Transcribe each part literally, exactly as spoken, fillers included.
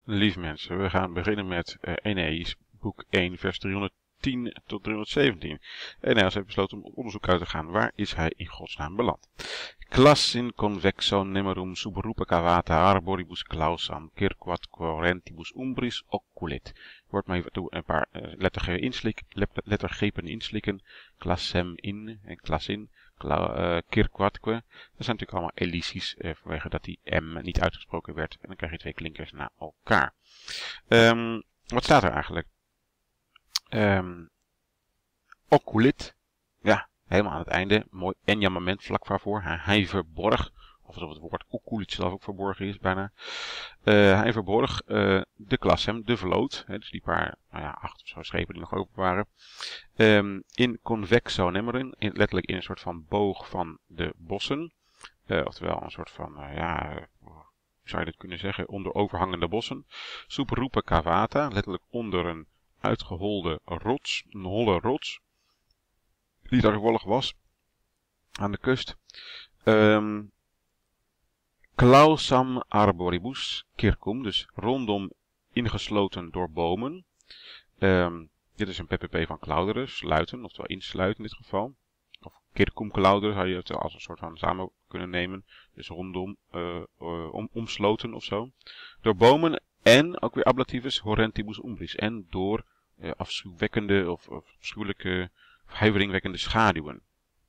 Lieve mensen, we gaan beginnen met uh, Aeneas, boek één, vers driehonderdtien tot driehonderdzeventien. Aeneas heeft besloten om op onderzoek uit te gaan. Waar is hij in godsnaam beland? Classin convexo nemerum subrupa cavata arboribus clausam cirquat quorentibus umbris occulit. Wordt maar even toe een paar uh, lettergrepen inslikken, lettergrepen inslikken. Classem in en classin. Uh, Kirkwatque. Dat zijn natuurlijk allemaal elities uh, vanwege dat die M niet uitgesproken werd. En dan krijg je twee klinkers na elkaar. Um, wat staat er eigenlijk? Um, Occulit. Ja, helemaal aan het einde. Mooi enjambement vlak waarvoor. Hij verborg. Of het woord occulit zelf ook verborgen is bijna. Uh, hij verborg uh, de klassem, de vloot. Hè, dus die paar, nou ja, acht of zo schepen die nog open waren. Um, in convexo nemerin, in, letterlijk in een soort van boog van de bossen. Uh, oftewel een soort van, uh, ja, uh, hoe zou je dit kunnen zeggen, onder overhangende bossen. Subrupa cavata, letterlijk onder een uitgeholde rots, een holle rots. Die daar toevallig was, aan de kust. Um, Clausam arboribus circum, dus rondom ingesloten door bomen. Um, dit is een P P P van claudere, sluiten, oftewel insluiten in dit geval. Of circum claudere zou je het als een soort van samen kunnen nemen. Dus rondom, uh, uh, om, omsloten of zo. Door bomen en, ook weer ablativus, horrentibus umbris. En door uh, afschuwwekkende of, of afschuwelijke, of huiveringwekkende schaduwen.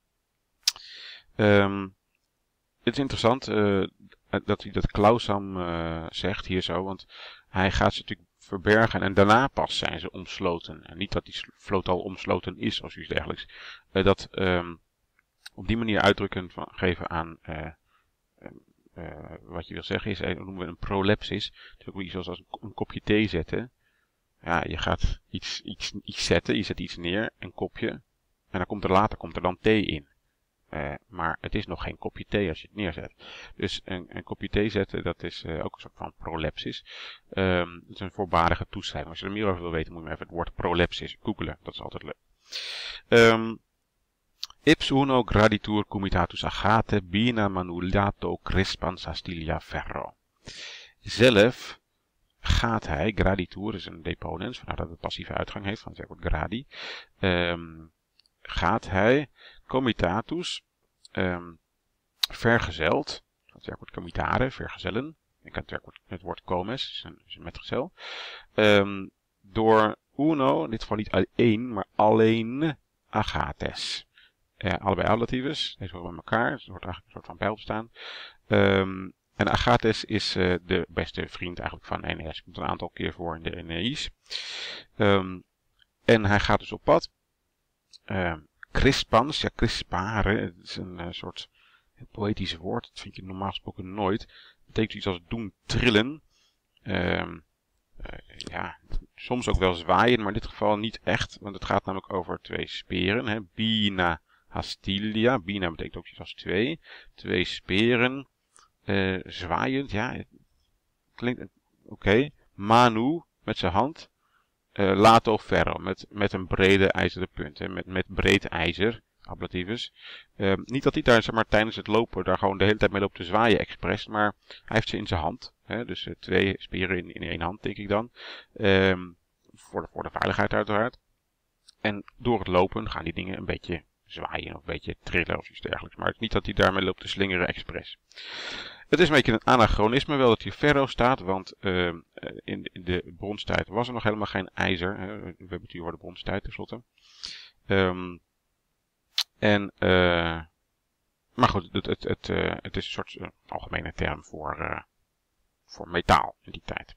Um, het is interessant uh, dat hij dat Clausam uh, zegt hier zo, want hij gaat ze natuurlijk verbergen en daarna pas zijn ze omsloten. En niet dat die vloot al omsloten is of zoiets dergelijks. Uh, dat um, op die manier uitdrukken van, geven aan uh, uh, wat je wil zeggen is, uh, noemen we een prolepsis. Dus ook iets zoals een, een kopje thee zetten. Ja, je gaat iets, iets, iets zetten, je zet iets neer, een kopje. En dan komt er later komt er dan thee in. Uh, maar het is nog geen kopje thee als je het neerzet. Dus een, een kopje thee zetten, dat is uh, ook een soort van prolepsis. Um, dat is een voorbarige toeschrijving. Als je er meer over wil weten, moet je even het woord prolepsis googlen. Dat is altijd leuk. Um, Ips uno graditur comitatus agate bina manulato crespans astilia ferro. Zelf gaat hij, graditur is een deponens, vandaar dat het passieve uitgang heeft, van het werkwoord gradi. Um, gaat hij comitatus, um, vergezeld, het werkwoord comitare, vergezellen, ik heb het werkwoord, het woord comes, is een, is een metgezel, um, door uno, in dit geval niet alleen, maar alleen agates. Uh, allebei ablatives, deze horen bij elkaar, dus er wordt eigenlijk een soort van bijl staan. Um, en agates is uh, de beste vriend eigenlijk van Aeneas, komt een aantal keer voor in de Aeneis. Um, en hij gaat dus op pad. Um, Crispans, ja, crispare, het is een uh, soort poëtisch woord, dat vind je normaal gesproken nooit. Het betekent iets als doen trillen. Um, uh, ja, soms ook wel zwaaien, maar in dit geval niet echt, want het gaat namelijk over twee speren. Hè. Bina hastilia, bina betekent ook iets als twee. Twee speren, uh, zwaaiend, ja, het klinkt oké. Okay. Manu, met zijn hand. Uh, lato ferro, met, met een brede ijzeren punt, hè, met, met breed ijzer, ablativus. Uh, niet dat hij daar zeg maar, tijdens het lopen daar gewoon de hele tijd mee loopt te zwaaien expres, maar hij heeft ze in zijn hand. Hè, dus uh, twee speren in, in één hand, denk ik dan. Um, voor, de, voor de veiligheid uiteraard. En door het lopen gaan die dingen een beetje zwaaien of een beetje trillen of iets dergelijks. Maar het is niet dat hij daarmee loopt te slingeren expres. Het is een beetje een anachronisme wel dat hier ferro staat, want uh, in, in de bronstijd was er nog helemaal geen ijzer. Hè. We hebben het hier over de bronstijd tenslotte. Um, en, uh, maar goed, het, het, het, uh, het is een soort uh, algemene term voor, uh, voor metaal in die tijd.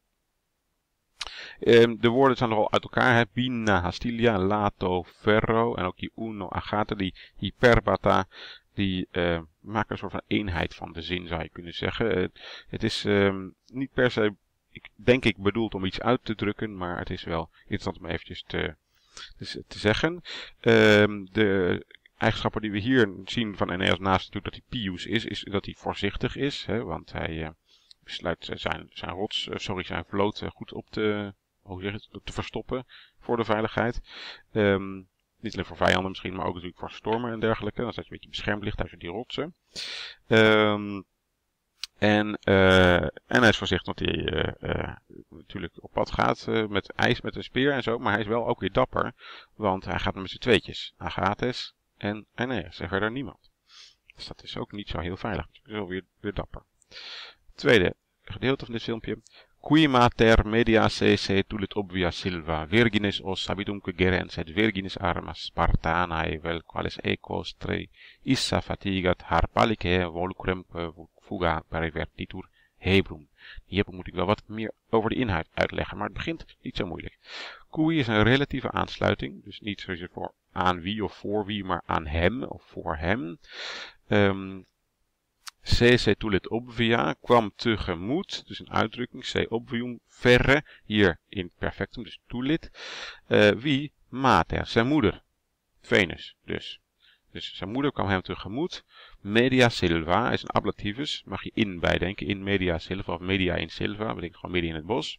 Um, de woorden zijn nogal uit elkaar. Hè. Bina hastilia, lato ferro en ook die uno agate, die hyperbata. Die uh, maken een soort van eenheid van de zin, zou je kunnen zeggen. Uh, het is um, niet per se, ik, denk ik, bedoeld om iets uit te drukken, maar het is wel interessant om eventjes te, te, te zeggen. Uh, de eigenschappen die we hier zien van Aeneas, naast natuurlijk dat hij pius is, is dat hij voorzichtig is, hè, want hij uh, besluit zijn, zijn rots, uh, sorry, zijn vloot uh, goed op te, hoe zeg je het, te verstoppen voor de veiligheid. Um, Niet alleen voor vijanden misschien, maar ook natuurlijk voor stormen en dergelijke. Dan zijn ze een beetje beschermd ligt tussen die rotsen. Um, En, uh, en hij is voorzichtig omdat hij uh, uh, natuurlijk op pad gaat uh, met ijs, met een speer en zo. Maar hij is wel ook weer dapper, want hij gaat met z'n tweetjes. Agathis en Aeneas en verder niemand. Dus dat is ook niet zo heel veilig. Dus wel weer, weer dapper. Tweede gedeelte van dit filmpje. Qui mater media se tulit obvia silva, virgines os habitumque gerens et virgines armas Spartanae vel quales ecos tre issa fatigat harpalicae volucremque fuga perivertitur Hebrum. Hier moet ik wel wat meer over de inhoud uitleggen, maar het begint niet zo moeilijk. Cui is een relatieve aansluiting, dus niet zozeer voor aan wie of voor wie, maar aan hem of voor hem. Um, Se se tulit obvia, kwam tegemoet, dus een uitdrukking, se obvium verre, hier in perfectum, dus tulit. Uh, wie? Mater, zijn moeder, Venus dus. Dus zijn moeder kwam hem tegemoet. Media silva is een ablativus, mag je in bijdenken, in media silva of media in silva, betekent gewoon midden in het bos.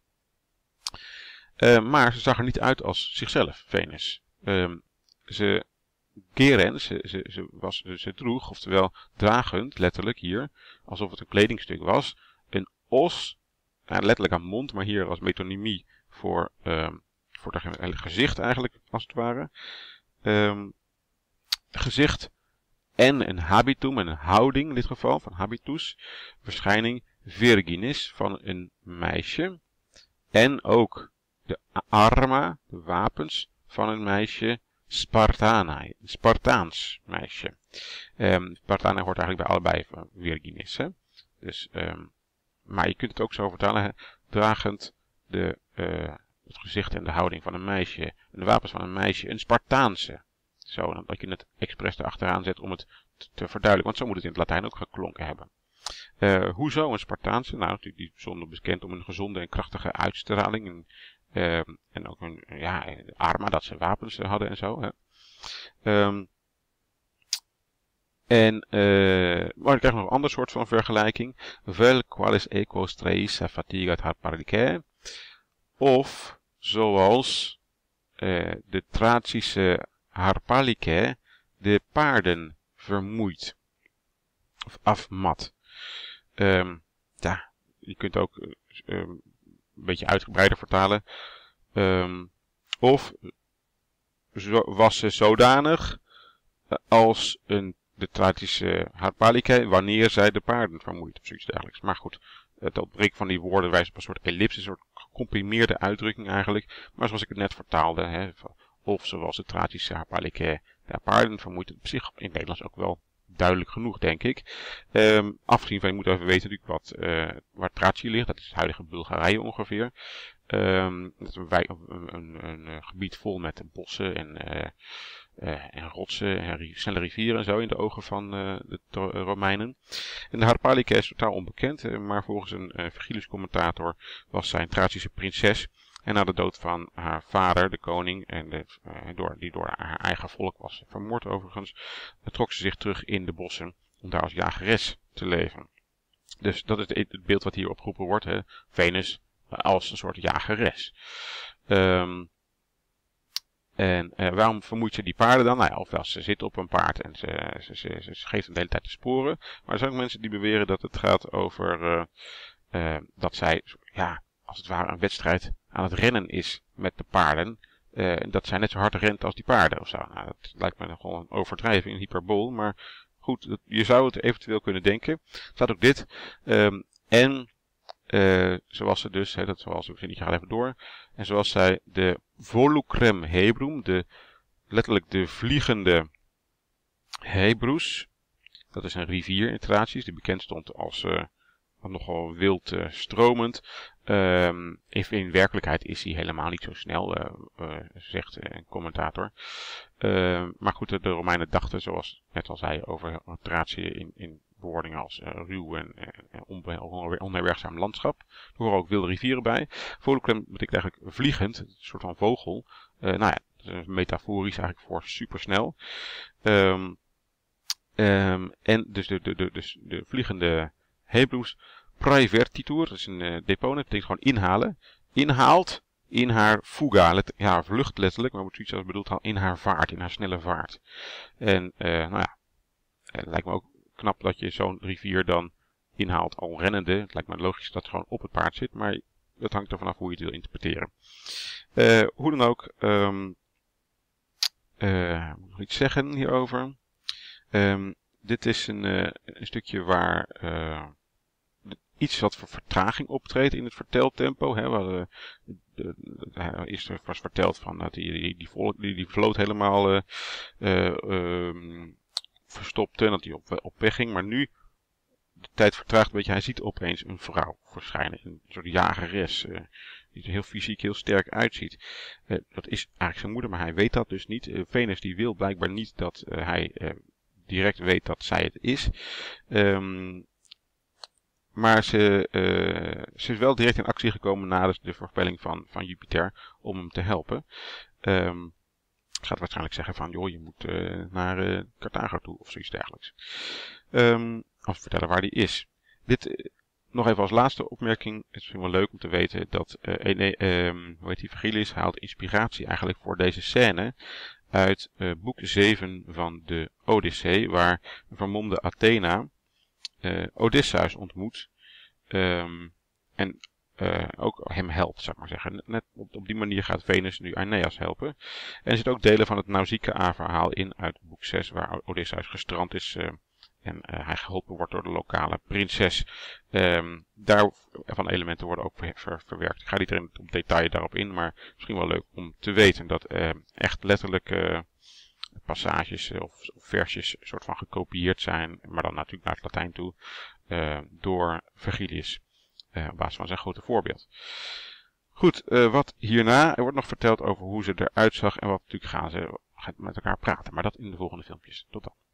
Uh, maar ze zag er niet uit als zichzelf, Venus. Um, ze... Gerens, ze, ze, ze, was, ze droeg, oftewel dragend, letterlijk hier, alsof het een kledingstuk was, een os, nou, letterlijk aan mond, maar hier als metonymie voor, um, voor het hele gezicht eigenlijk, als het ware. Um, gezicht en een habitum, een houding in dit geval, van habitus, verschijning virginis, van een meisje, en ook de arma, de wapens, van een meisje, Spartanae, een Spartaans meisje. Um, Spartanae hoort eigenlijk bij allebei van Virginis. Hè? Dus, um, maar je kunt het ook zo vertalen, hè? Dragend de, uh, het gezicht en de houding van een meisje, en de wapens van een meisje, een Spartaanse. Zo, dat je het expres erachteraan zet om het te, te verduidelijken, want zo moet het in het Latijn ook geklonken hebben. Uh, hoezo een Spartaanse? Nou, natuurlijk die is bijzonder bekend om een gezonde en krachtige uitstraling. En, Uh, en ook een ja, arma, dat ze wapens hadden en zo. Hè. Um, en, uh, maar ik krijg nog een ander soort van vergelijking. Vel qualis equos treissa fatigat harpalicae. Of, zoals uh, de Thracische harpalicae de paarden vermoeit. Of afmat. Um, ja, je kunt ook... Uh, um, een beetje uitgebreider vertalen. Um, of zo, was ze zodanig als een, de Thracische harpalicae wanneer zij de paarden vermoeit of zoiets dergelijks. Maar goed, het ontbreken van die woorden wijst op een soort ellipse, een soort gecomprimeerde uitdrukking eigenlijk. Maar zoals ik het net vertaalde, hè, of zoals de Thracische harpalicae de paarden vermoeit, op zich in het Nederlands ook wel duidelijk genoeg, denk ik. Um, afgezien van, je moet even weten natuurlijk wat, uh, waar Thracië ligt. Dat is het huidige Bulgarije ongeveer. Um, dat is een, wijk, een, een, een gebied vol met bossen en, uh, uh, en rotsen en ri snelle rivieren en zo in de ogen van uh, de Romeinen. En de harpalicae is totaal onbekend, uh, maar volgens een uh, Virgilius commentator was zij een Thracische prinses. En na de dood van haar vader, de koning, en de, uh, door, die door haar eigen volk was vermoord overigens, trok ze zich terug in de bossen om daar als jageres te leven. Dus dat is het beeld wat hier opgeroepen wordt, hè? Venus als een soort jageres. Um, en uh, waarom vermoeit ze die paarden dan? Nou ja, ofwel ze zit op een paard en ze, ze, ze, ze geeft hem de hele tijd de sporen. Maar er zijn ook mensen die beweren dat het gaat over uh, uh, dat zij, ja, als het ware een wedstrijd aan het rennen is met de paarden. Uh, dat zij net zo hard rent als die paarden of zo. Nou, dat lijkt me nogal een overdrijving, een hyperbool. Maar goed, dat, je zou het eventueel kunnen denken. Er staat ook dit. Um, en uh, zoals ze dus, hè, dat zoals ik vind, je gaat even door. En zoals zij de volucrem Hebrum, de, letterlijk de vliegende Hebrus. Dat is een rivier in Thracië, die bekend stond als uh, nogal wild uh, stromend. Um, in werkelijkheid is hij helemaal niet zo snel, uh, uh, zegt een commentator. Uh, maar goed, de Romeinen dachten, zoals net al zei, over Thracië in, in bewoordingen als uh, ruw en, en onbe- onherbergzaam landschap. Er horen ook wilde rivieren bij. Volucrem betekent eigenlijk vliegend, een soort van vogel. Uh, nou ja, dat is metaforisch eigenlijk voor supersnel. Um, um, en dus de, de, de, de, de vliegende Hebrews. Praevertitur, dat is een uh, deponent, betekent gewoon inhalen. Inhaalt in haar fuga, let, ja, vlucht letterlijk, maar wordt zoiets als bedoeld in haar vaart, in haar snelle vaart. En uh, nou ja, het lijkt me ook knap dat je zo'n rivier dan inhaalt al rennende. Het lijkt me logisch dat het gewoon op het paard zit, maar dat hangt er vanaf hoe je het wil interpreteren. Uh, hoe dan ook, um, uh, moet ik nog iets zeggen hierover? Um, dit is een, uh, een stukje waar uh, iets wat voor vertraging optreedt in het verteltempo. Hè. We hadden, de, de, de, eerst was verteld van dat die, die, die, vol, die, die vloot helemaal uh, uh, um, verstopte en dat hij op, op weg ging. Maar nu, de tijd vertraagt een beetje. Hij ziet opeens een vrouw verschijnen. Een soort jageres. Uh, die er heel fysiek heel sterk uitziet. Uh, dat is eigenlijk zijn moeder, maar hij weet dat dus niet. Uh, Venus die wil blijkbaar niet dat uh, hij uh, direct weet dat zij het is. Um, Maar ze, uh, ze is wel direct in actie gekomen na de, de voorspelling van, van Jupiter om hem te helpen. Um, ze gaat waarschijnlijk zeggen van, joh, je moet uh, naar uh, Carthago toe of zoiets dergelijks. Um, of vertellen waar die is. Dit uh, nog even als laatste opmerking. Het is wel leuk om te weten dat uh, uh, um, hoe heet die, Virgilius haalt inspiratie eigenlijk voor deze scène uit uh, boek zeven van de Odyssee, waar een vermomde Athena Uh, Odysseus ontmoet um, en uh, ook hem helpt, zou ik maar zeggen. Net op, op die manier gaat Venus nu Aeneas helpen. En er zitten ook delen van het Nausicaa-verhaal in uit boek zes, waar Odysseus gestrand is uh, en uh, hij geholpen wordt door de lokale prinses. Um, daarvan elementen worden ook ver, ver, verwerkt. Ik ga niet in op detail daarop in, maar misschien wel leuk om te weten dat uh, echt letterlijk Uh, passages of, of versjes soort van gekopieerd zijn, maar dan natuurlijk naar het Latijn toe, uh, door Virgilius, uh, op basis van zijn grote voorbeeld. Goed, uh, wat hierna, er wordt nog verteld over hoe ze eruit zag en wat natuurlijk gaan ze met elkaar praten, maar dat in de volgende filmpjes. Tot dan.